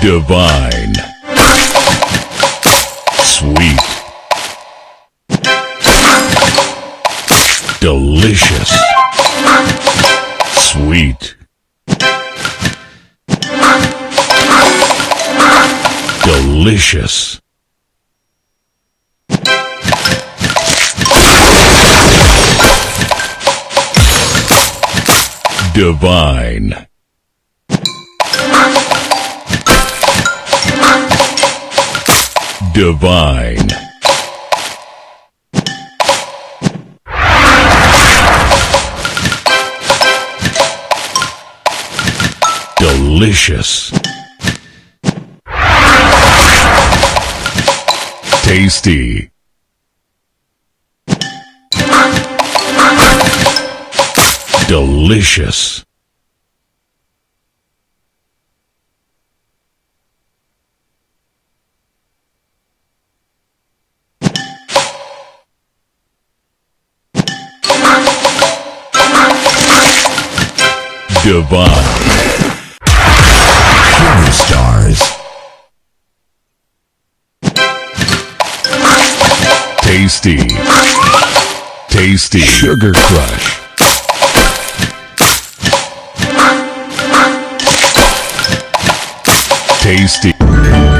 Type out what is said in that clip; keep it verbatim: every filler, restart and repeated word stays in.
Divine. Sweet. Delicious. Sweet. Delicious. Divine. Divine. Delicious. Tasty. Delicious. Divine. Sugar stars. Tasty. Tasty. Sugar Crush. Tasty.